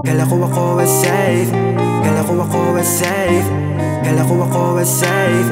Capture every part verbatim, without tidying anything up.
Kala ko ako ay safe, kala ko ako ay safe, kala ko ako ay safe.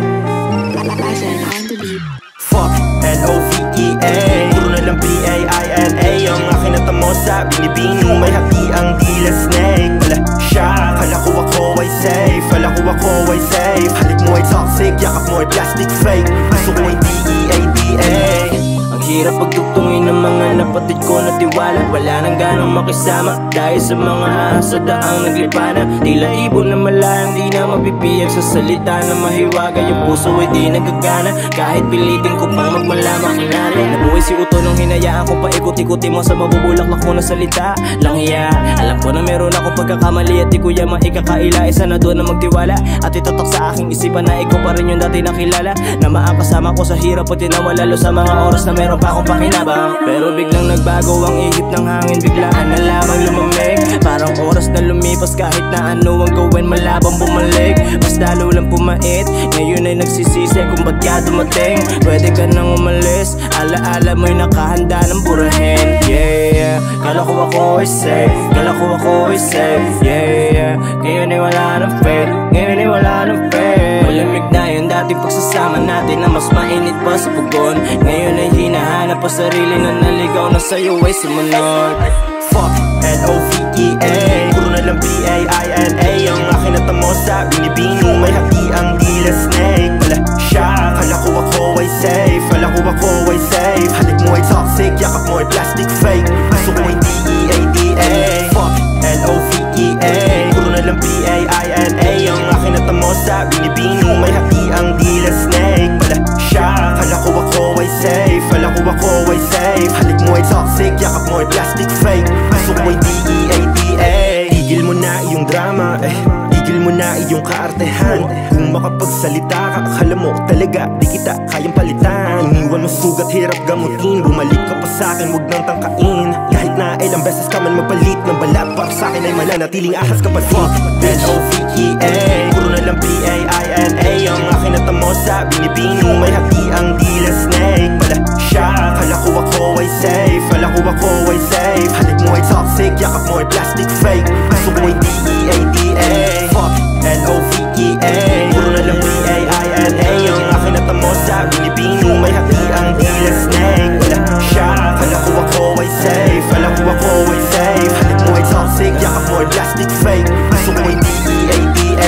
Fuck N O V E A, puro na lang P A I N A. Ang aking natamo sa binibino, may hati ang dila snake. Wala siya, kala ko ako ay safe, kala ko ako ay safe. Halik mo ay toxic, yakap mo ay plastic fake. Gusto ko ay D E A D A. Ang hirap pagtutungin ng mga napatid ko na tiwala. Wala nang ganang makisama dahil sa mga ahas sa daang naglipana. Tila ibon na malayang di na mapipiyag sa salita na mahiwaga. Yung puso ay di nagagana kahit pilitin ko pang magmalamak kinala. Nabuhay si Uto nung hinayaan ko pa ikot-ikuti mo sa mabubulaklak mo na salita. Lang hiya, alam ko na meron ako pagkakamali at di ko yaman ikakaila. Isa na doon na magtiwala at itatak sa aking isipan na ikaw pa rin yung dati nakilala. Na maakasama ko sa hirap at tinawa lalo sa mga oras na meron pa akong pakinabang. Pero biglang nagbago ang ihip ng hangin, biglaan na lamang lumamig. Parang oras na lumipas kahit na ano ang gawin malabang bumalik. Mas lalo lang pumait, ngayon ay nagsisisi kung ba't ka dumating. Pwede ka nang umalis, alaala mo'y nakahanda ng burahin. Yeah, kala ko ako ay safe, kala ko ako ay safe. Yeah, ngayon ay wala ng faith, ngayon ay wala ng faith. Malamig na yung dating pagsasama natin na mas mainit pa sa pugon. Ngayon ay hinahanap pa sarili na naligaw na sa'yo ay sumunod. Fuck N O V E A, puro na lang P A I N A. Ang aking natamo sa binibino, may hati ang dila snake. Wala siya, kala ko ako ay safe, kala ko ako ay safe. Halik mo ay toxic, yakap mo ay plastic fake. Gusto ko ay D E A D A. Fuck N O V E A, puro na lang P A I N A. Ang aking natamo sa binibino, may hati ang dila snake. Wala siya, kala ko ako ay safe, kala ko ako ay safe. Halik mo ay toxic, yakap mo ay plastic fake. Gusto ko ay D E A D A. Tigil mo na iyong drama, eh tigil mo na iyong kaartehan. Kung makapagsalita ka, akala mo talaga di kita kayang palitan. Iniwan mo sugat, hirap gamutin. Bumalik ka pa sa'kin, huwag nang tangkain. Kahit na ilang beses ka man magpalit ng balat, para sa'kin ay mananatiling ahas ka pa. Fuck N O V E A, puro na lang P A I N A. Ang aking natamo sa binibino, may hati ang dila snake. Wala siya, kala ko ako ay safe, kala ko ako ay safe. Halik mo ay toxic, yakap mo ay plastic fake. Gusto ko ay D E A D A. Fuck N O V E A, puro na lang P A I N A. Ang aking natamo sa binibino, may hati ang dila snake. Wala siya, kala ko ako ay safe, kala ko ako ay safe. Halik mo ay toxic, yakap mo ay plastic fake. Gusto ko ay D E A D A.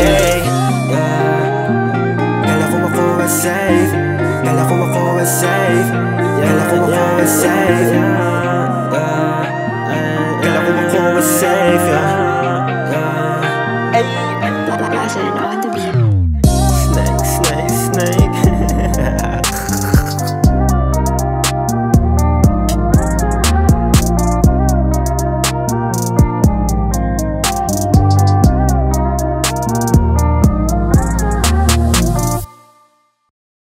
Kala ko ako ay safe, kala ko ako ay safe, kala ko ako ay safe, kala ko ako ay safe.